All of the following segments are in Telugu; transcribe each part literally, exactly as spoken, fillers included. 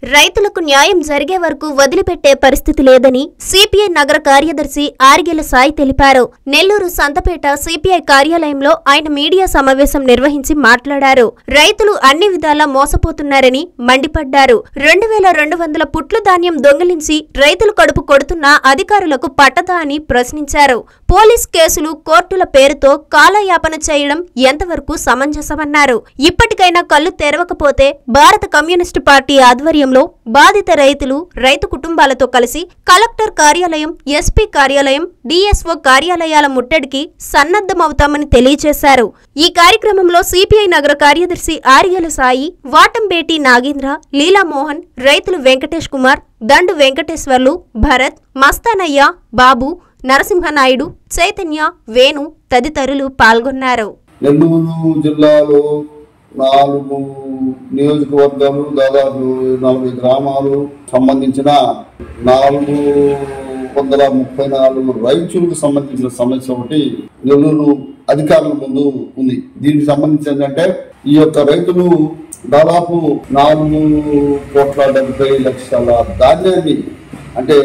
రైతులకు న్యాయం జరిగే వరకు వదిలిపెట్టే పరిస్థితి లేదని సిపిఐ నగర కార్యదర్శి ఆరిగెల సాయి తెలిపారు. నెల్లూరు సంతపేట సిపిఐ కార్యాలయంలో ఆయన మీడియా సమావేశం నిర్వహించి మాట్లాడారు. రైతులు అన్ని విధాలా మోసపోతున్నారని మండిపడ్డారు. రెండు వేల రెండు వందల పుట్లు ధాన్యం దొంగిలించి రైతులు కడుపు కొడుతున్న అధికారులకు పట్టదా అని ప్రశ్నించారు. పోలీస్ కేసులు, కోర్టుల పేరుతో కాలయాపన చేయడం ఎంతవరకు సమంజసమన్నారు. ఇప్పటికైనా కళ్లు తెరవకపోతే భారత కమ్యూనిస్టు పార్టీ ఆధ్వర్యంలో బాధిత రైతులు, రైతు కుటుంబాలతో కలిసి కలెక్టర్ కార్యాలయం, ఎస్పీ కార్యాలయం, డిఎస్ఓ కార్యాలయాల ముట్టడికి సన్నద్ధమవుతామని తెలియజేశారు. ఈ కార్యక్రమంలో సిపిఐ నగర కార్యదర్శి ఆరిగెల సాయి, వాటంబేటి నాగేంద్ర, లీలామోహన్, రైతులు వెంకటేష్ కుమార్, దండు వెంకటేశ్వర్లు, భరత్, మస్తానయ్య, బాబు, నరసింహనాయుడు, చైతన్య, వేణు తదితరులు పాల్గొన్నారు. నెల్లూరు జిల్లాలో నాలుగు నియోజకవర్గాలు, దాదాపు నలభై గ్రామాలు సంబంధించిన నాలుగు వందల ముప్పై నాలుగు రైతులకు సంబంధించిన సమస్య ఒకటి నెల్లూరు అధికారుల ముందు ఉంది. దీనికి సంబంధించి ఏంటంటే ఈ యొక్క రైతులు దాదాపు నాలుగు కోట్ల డెబ్బై లక్షల ధాన్యాన్ని అంటే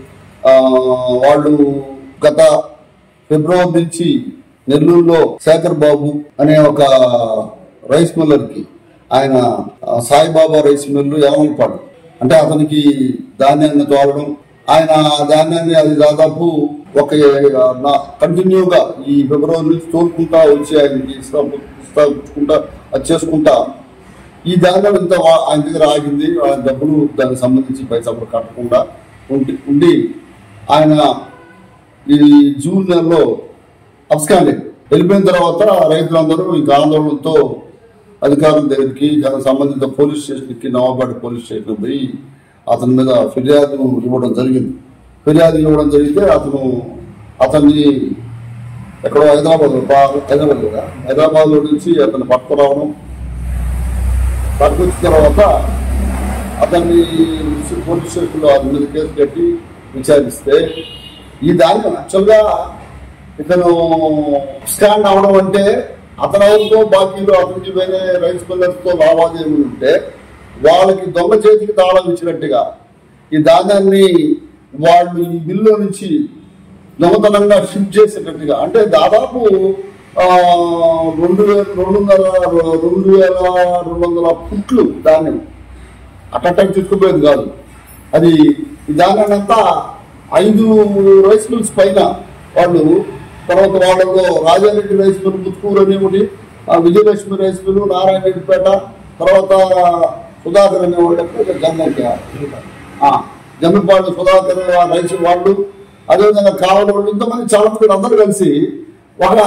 వాళ్ళు గత ఫిబ్రవరి నుంచి నెల్లూరులో శేఖర్ బాబు అనే ఒక రైస్ మిల్లర్ కి, ఆయన సాయిబాబా రైస్ మిల్లు యామలపాడు, అంటే అతనికి ధాన్యాన్ని తోలడం, ఆయన ధాన్యాన్ని అది దాదాపు ఒక కంటిన్యూగా ఈ ఫిబ్రవరి నుంచి తోలుకుంటా వచ్చి ఆయనకి ఇస్తాకుంటా అది చేసుకుంటా ఈ ధాన్యం ఇంత ఆయన దగ్గర ఆగింది. ఆయన డబ్బులు దానికి సంబంధించి పైసా కట్టకుండా ఉండి ఉండి ఆయన ఈ జూన్ నెలలో అబ్స్కాండింగ్ వెళ్ళిపోయిన తర్వాత రైతులందరూ ఇంకా ఆందోళనతో అధికారుల దగ్గరికి, సంబంధిత పోలీస్ స్టేషన్కి, నవాబాద్ పోలీస్ స్టేషన్ పోయి అతని మీద ఫిర్యాదు ఇవ్వడం జరిగింది. ఫిర్యాదు ఇవ్వడం జరిగితే అతను అతన్ని ఎక్కడో హైదరాబాద్ హైదరాబాద్ కదా హైదరాబాద్లో నుంచి అతన్ని పట్టుకురావడం, పట్టుకొచ్చిన తర్వాత అతన్ని పోలీస్ స్టేషన్లో అతని మీద కేసు కట్టి విచారిస్తే ఈ దాన్ని యాక్చువల్గా ఇతను స్కాన్ అవడం అంటే అతనితో బాకీలు అతనికి వేరే రైస్ మిల్లర్స్తో లావాదేవీలు ఉంటే వాళ్ళకి దొంగ చేతికి తాళం ఇచ్చినట్టుగా ఈ ధాన్యాన్ని వాళ్ళు ఈ బిల్లు నుంచి దొంగతనంగా షిఫ్ట్ చేసేటట్టుగా, అంటే దాదాపు రెండు వేల రెండు వందల రెండు వేల రెండు వందల పుట్లు ధాన్యం అట్టట్టకి తీసుకుపోయేది కాదు. అది ఈ ధాన్యాన్ని అంతా ఐదు రైస్ మిల్స్ పైన వాళ్ళు, తర్వాత వాళ్ళలో రాజారెడ్డి రైస్ మిల్, ముత్కూరు అనే ఒకటి, విజయలక్ష్మి రైస్ మిల్, నారాయణ రెడ్డిపేట, తర్వాత సుధాకర్ అనే వాళ్ళు జమ్మకి జమ్మిపాడు సుధాకర్ రైస్ వాళ్ళు, అదేవిధంగా కావాలి వాళ్ళు, ఇంతమంది చాలా మంది అందరూ కలిసి ఒక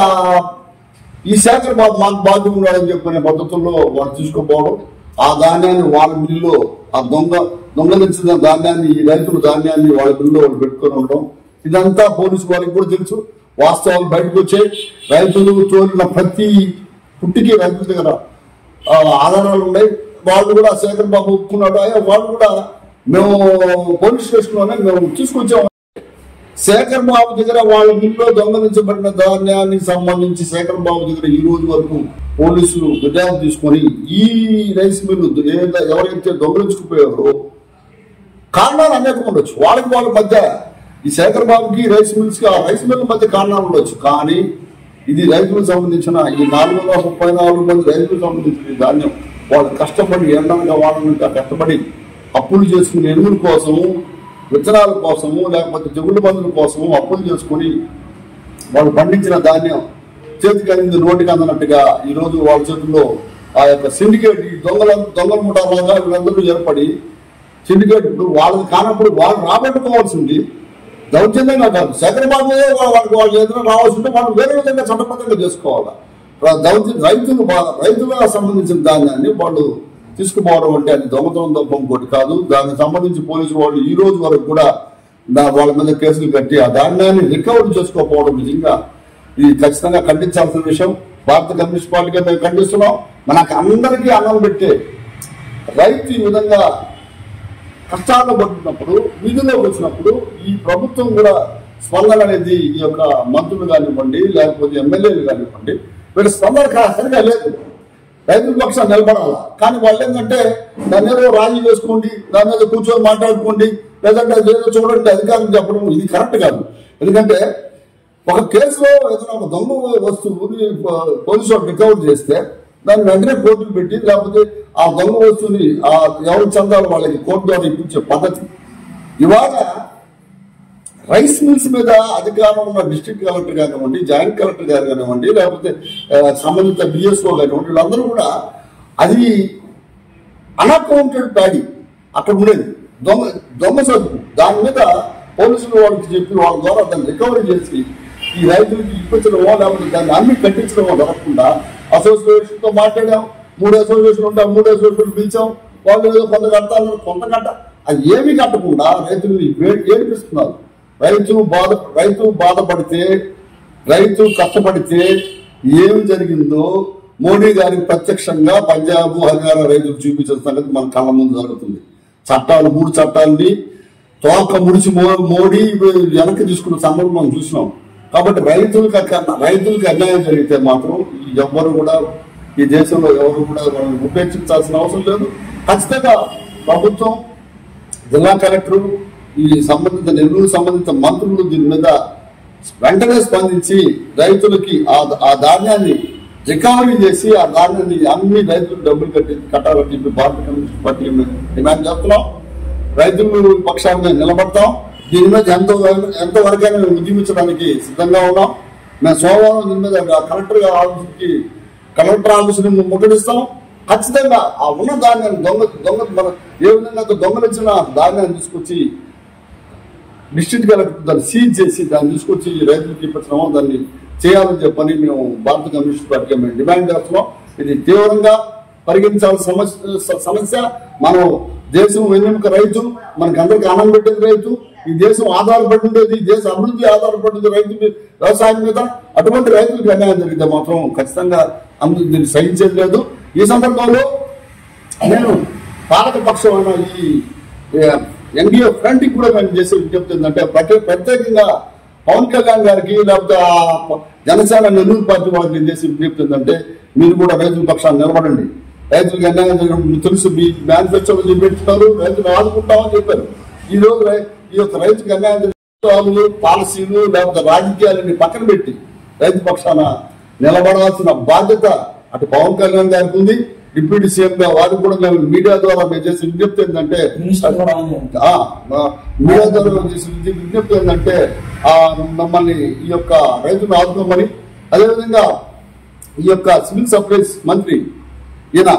ఈ శేఖర్ బాబు మాకు బాధ్యత ఉన్నాడని చెప్పిన పద్ధతుల్లో వాళ్ళు తీసుకుపోవడం, ఆ ధాన్యాన్ని వాళ్ళ మిల్లులో ఆ దొంగ దొంగలించిన ధాన్యాన్ని, ఈ రైతుల ధాన్యాన్ని వాళ్ళ మిల్లులో వాళ్ళు పెట్టుకొని ఉండడం, ఇదంతా పోలీసు వాళ్ళకి కూడా తెలుసు. వాస్తవాలు బయటకు వచ్చాయి. రైతులు తోలిన ప్రతి పుట్టికి రైతుల దగ్గర ఆధారాలు ఉన్నాయి. వాళ్ళు కూడా శేఖర్ బాబు ఒప్పుకున్నాడు. వాళ్ళు కూడా మేము పోలీస్ స్టేషన్లోనే మేము తీసుకొచ్చాము. శేఖర్ బాబు దగ్గర వాళ్ళ మిల్లులో దొంగలించబడిన ధాన్యానికి సంబంధించి శేఖర్ బాబు దగ్గర ఈ రోజు వరకు పోలీసులు ఫిర్యాదు తీసుకొని ఈ రైస్ మిల్లు ఎవరైతే దొంగలించుకుపోయారో కారణాలు అనేకం ఉండొచ్చు. వాళ్ళకి వాళ్ళ మధ్య, ఈ శేఖర్ బాబుకి రైస్ మిల్స్ కి ఆ రైస్ మిల్ మధ్య కారణాలు ఉండొచ్చు. కానీ ఇది రైతులకు సంబంధించిన ఈ నాలుగు వందల ముప్పై నాలుగు మంది రైతులకు సంబంధించిన ధాన్యం వాళ్ళు కష్టపడి ఎండగా వాళ్ళని కష్టపడి అప్పులు చేసుకుని ఎరువుల కోసము, విత్తనాల కోసము, లేకపోతే తెగుళ్ళ మందుల కోసము అప్పులు చేసుకుని వాళ్ళు పండించిన ధాన్యం చేతికి అంది నోటికి అందనట్టుగా ఈరోజు వాళ్ళ చేతుల్లో ఆ యొక్క సిండికేట్, ఈ దొంగల దొంగల ముఠాలాగా వీళ్ళందరూ ఏర్పడి సిండికేట్ ఇప్పుడు వాళ్ళది కానప్పుడు వాళ్ళు రాబట్టుకోవాల్సింది దౌర్జన్యంగా కాదు. శేఖర్ బాబు వాళ్ళకి వాళ్ళు ఏదైనా రావాల్సి ఉంటే వాళ్ళు వేరే విధంగా చట్టబద్ధంగా చేసుకోవాలి. దౌర్జన్య రైతులు రైతులకు సంబంధించిన ధాన్యాన్ని వాళ్ళు తీసుకుపోవడం అంటే అది దొంగతనం తప్ప ఇంకోటి కాదు. దానికి సంబంధించి పోలీసు వాళ్ళు ఈ రోజు వరకు కూడా వాళ్ళ మీద కేసులు కట్టి ఆ ధాన్యాన్ని రికవరీ చేసుకోకపోవడం నిజంగా ఇది ఖచ్చితంగా ఖండించాల్సిన విషయం. భారత కమ్యూనిస్ట్ పార్టీగా మేము ఖండిస్తున్నాం. మనకు అందరికీ అన్నం పెట్టే రైతు ఈ విధంగా కష్టాల్లో పడుతున్నప్పుడు, వీధిలోకి వచ్చినప్పుడు ఈ ప్రభుత్వం కూడా స్పందన అనేది ఈ యొక్క మంత్రులు కానివ్వండి, లేకపోతే ఎమ్మెల్యేలు కానివ్వండి, వీళ్ళ స్పందన సరిగా లేదు. రైతుల పక్షాన్ని నిలబడాలా. కానీ వాళ్ళు ఏంటంటే దాని ఏదో రాజీ వేసుకోండి, దాని మీద కూర్చొని మాట్లాడుకోండి, లేదంటే ఏదో చూడండి అధికారులు చెప్పడం ఇది కరెక్ట్ కాదు. ఎందుకంటే ఒక కేసులో ఏదైనా ఒక దొంగ వస్తువుని పోలీసు వాళ్ళు రికవర్ చేస్తే దాన్ని వెంటనే కోర్టుకు పెట్టి లేకపోతే ఆ దొంగ వస్తువుని ఆ ఎవరు చెందాలో వాళ్ళకి కోర్టు ద్వారా ఇప్పించే పద్ధతి. ఇవాళ రైస్ మిల్స్ మీద అధికారం ఉన్న డిస్ట్రిక్ట్ కలెక్టర్ కానివ్వండి, జాయింట్ కలెక్టర్ గారు కానివ్వండి, లేకపోతే సంబంధిత బిఎస్ఓ కానివ్వండి, వీళ్ళందరూ కూడా అది అన్అకౌంటెడ్ ప్యాడీ అక్కడ ఉండేది దొంగ దొంగ సరుకు. దాని మీద పోలీసులు వాళ్ళకి చెప్పి వాళ్ళ ద్వారా దాన్ని రికవరీ చేసి ఈ రైతులకి ఇప్పించడమో లేకపోతే దాన్ని అమ్మి కట్టించడమో జరగకుండా అసోసియేషన్ తో మాట్లాడాం. మూడు అసోసియేషన్ ఉంటాం, మూడు అసోసియేషన్ పిలిచాం. వాళ్ళు ఏదో కొంత కట్టాలి, కొంత కట్ట అది ఏమీ కట్టకుండా రైతుల్ని ఏడిపిస్తున్నారు. రైతు బాధ రైతు బాధపడితే, రైతు కష్టపడితే ఏమి జరిగిందో మోడీ గారికి ప్రత్యక్షంగా పంజాబ్ హర్యానా రైతులు చూపించిన సంగతి మన కళ్ళ ముందు జరుగుతుంది. చట్టాలు మూడు చట్టాలని తోక ముడిచి మోడీ వెనక్కి తీసుకున్న సందర్భం మనం చూసినాం. కాబట్టి రైతులకు రైతులకు అన్యాయం జరిగితే మాత్రం ఎవ్వరు కూడా ఈ దేశంలో ఎవరు కూడా వాళ్ళని ఉపేక్షించాల్సిన అవసరం లేదు. ఖచ్చితంగా ప్రభుత్వం, జిల్లా కలెక్టర్, ఈ సంబంధిత నెల్లూరు సంబంధిత మంత్రులు దీని మీద వెంటనే స్పందించి రైతులకి ఆ ధాన్యాన్ని రికవరీ చేసి ఆ ధాన్యాన్ని అన్ని రైతులకు డబ్బులు కట్టి కట్టాలని చెప్పి భారత కమ్యూనిస్ట్ పార్టీ డిమాండ్ చేస్తున్నాం. రైతుల పక్షాన్ని నిలబడతాం. దీని మీద ఎంతో ఎంతవరకైనా మేము ఉద్యమించడానికి సిద్ధంగా ఉన్నాం. మేము సోమవారం దీని మీద కలెక్టర్ ఆఫీస్కి కలెక్టర్ ఆఫీసుని ముట్టడిస్తాం. ఖచ్చితంగా ఆ ఉన్న ధాన్యాన్ని దొంగ దొంగ మన ఏ విధంగా దొంగలించిన ధాన్యాన్ని తీసుకొచ్చి డిస్ట్రిక్ట్ కలెక్టర్ దాన్ని సీజ్ చేసి దాన్ని తీసుకొచ్చి రైతులకు ఇప్పించడమో దాన్ని చేయాలని చెప్పని మేము భారత కమ్యూనిస్ట్ పార్టీగా మేము డిమాండ్ చేస్తున్నాం. ఇది తీవ్రంగా పరిగణించాల్సిన సమస్య సమస్య మనం దేశం వెన్నెముక రైతు, మనకి అందరికి అన్నం పెట్టేది రైతు. ఈ దేశం ఆధారపడి ఉండేది, ఈ దేశ అభివృద్ధి ఆధారపడింది రైతు వ్యవసాయం మీద. అటువంటి రైతులకు అన్యాయం జరిగితే మాత్రం ఖచ్చితంగా అందరూ దీన్ని సహించేది లేదు. ఈ సందర్భంలో నేను పాలక పక్షమైన ఈ ఎన్డీఏ ఫ్రంట్ కి కూడా మేము చేసే విజ్ఞప్తి ఏంటంటే ప్రత్యేకంగా పవన్ కళ్యాణ్ గారికి లేకపోతే జనసేన నెల్లూరు పార్టీ వాళ్ళకి నేను చేసే విజ్ఞప్తి ఏంటంటే మీరు కూడా రైతుల పక్షాన్ని నిలబడండి. రైతులకు అన్యాయం జరిగినప్పుడు తెలుసు, మీ మేనిఫెస్టోలో చూపెట్టున్నారు, రైతులు ఆదుకుంటామని చెప్పారు. ఈ రోజు ఈ యొక్క రైతుకు అన్యాయం జరిగిన పాలసీలు లేకపోతే రాజకీయాలని పక్కన పెట్టి రైతు పక్షాన నిలబడాల్సిన బాధ్యత అటు పవన్ కళ్యాణ్ గారికి ఉంది. డిప్యూటీ సీఎం గా వారికి కూడా మేము మీడియా ద్వారా మేము చేసే విజ్ఞప్తి ఏంటంటే మీడియా ద్వారా చేసే విజ్ఞప్తి ఏంటంటే ఆ మమ్మల్ని ఈ యొక్క రైతులను ఆదుకోమని, అదేవిధంగా ఈ యొక్క సివిల్ సప్లైస్ మంత్రి ఈయన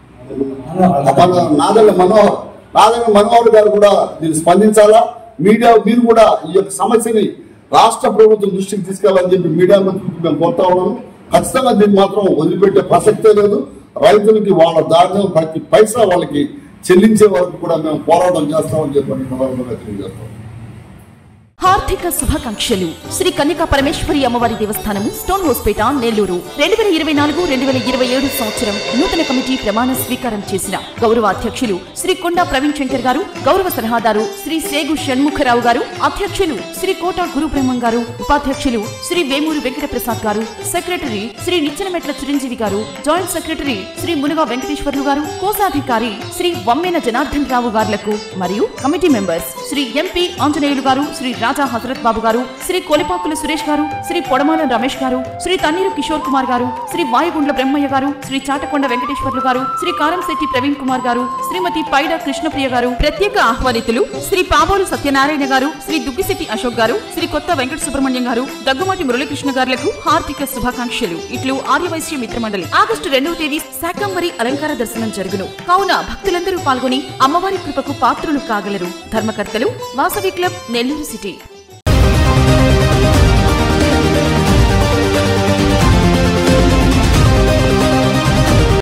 నాదెళ్ల మనోహర్ నాదెళ్ల మనోహర్ గారు కూడా దీన్ని స్పందించాలా. మీడియా మీరు కూడా ఈ యొక్క సమస్యని రాష్ట్ర ప్రభుత్వం దృష్టికి తీసుకెళ్లాలని చెప్పి మీడియా మంత్రులకు మేము కోరుతా ఉన్నాము. ఖచ్చితంగా దీన్ని మాత్రం వదిలిపెట్టే ప్రసక్తే లేదు. రైతులకి వాళ్ళ ధాన్యం ప్రతి పైసా వాళ్ళకి చెల్లించే వరకు కూడా మేము పోరాటం చేస్తామని చెప్పి తెలియజేస్తాం. హార్దిక శుభాకాంక్షలు. శ్రీ కన్యకా పరమేశ్వరి అమ్మవారి దేవస్థానం, స్టోన్ హౌస్పేట, నెల్లూరు. రెండు వేల ఇరవై నాలుగు రెండు వేల ఇరవై ఏడు సంవత్సరం నూతన కమిటీ ప్రమాణ స్వీకారం చేసిన గౌరవ అధ్యక్షులు శ్రీ కొండా ప్రవీణ్ శంకర్ గారు, గౌరవ సలహాదారు శ్రీ సేగు షణ్ముఖరావు గారు, అధ్యక్షులు శ్రీ కోట గురుబ్రహ్మం గారు, ఉపాధ్యక్షులు శ్రీ వేమూరు వెంకట ప్రసాద్ గారు, సెక్రటరీ శ్రీ నిచ్చెనమెట్ల చిరంజీవి గారు, జాయింట్ సెక్రటరీ శ్రీ మునుగా వెంకటేశ్వర్లు గారు, కోశాధికారి శ్రీ వమ్మెన జనార్దన్ రావు గారులకు మరియు committee members Sri M P Anjaneyulu గారు, శ్రీ రాజా హజరత్ బాబు గారు, శ్రీ కొలిపాకుల సురేష్ గారు, శ్రీ పొడమాల రమేష్ గారు, శ్రీ తన్నీరు కిషోర్ కుమార్ గారు, శ్రీ వాయుగుండ్ల బ్రహ్మయ్య గారు, శ్రీ చాటకొండ వెంకటేశ్వర్లు గారు, శ్రీ కారంశెట్టి ప్రవీణ్ కుమార్ గారు, శ్రీమతి పైడ కృష్ణప్రియ గారు, ప్రత్యేక ఆహ్వానితులు శ్రీ పాబోలు సత్యనారాయణ గారు, శ్రీ దుగ్గిశెట్టి అశోక్ గారు, శ్రీ కొత్త వెంకట సుబ్రహ్మణ్యం గారు, దగ్గుమాటి మురళీకృష్ణ గారులకు హార్దిక శుభాకాంక్షలు. ఇట్లు ఆర్యవైశ్య మిత్రమండలి. ఆగస్టు రెండవ తేదీ శాకంబరి అలంకార దర్శనం జరుగును. కావున భక్తులందరూ పాల్గొని అమ్మవారి కృపకు పాత్రులు కాగలరు. ధర్మకర్తలు వాసవి క్లబ్, నెల్లూరు సిటీ.